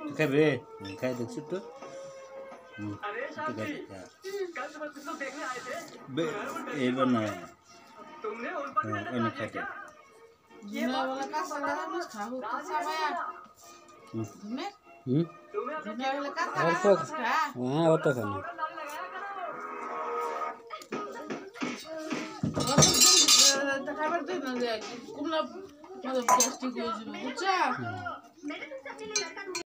खाबे खाइ देख तो ये बना अने खाते धुना वाला का सलाह मत खाओ कैसा भैया धुने धुना वाला का सलाह हां वो तो खाना तो खबर दे ना कुमला मतलब प्लास्टिक यूज में अच्छा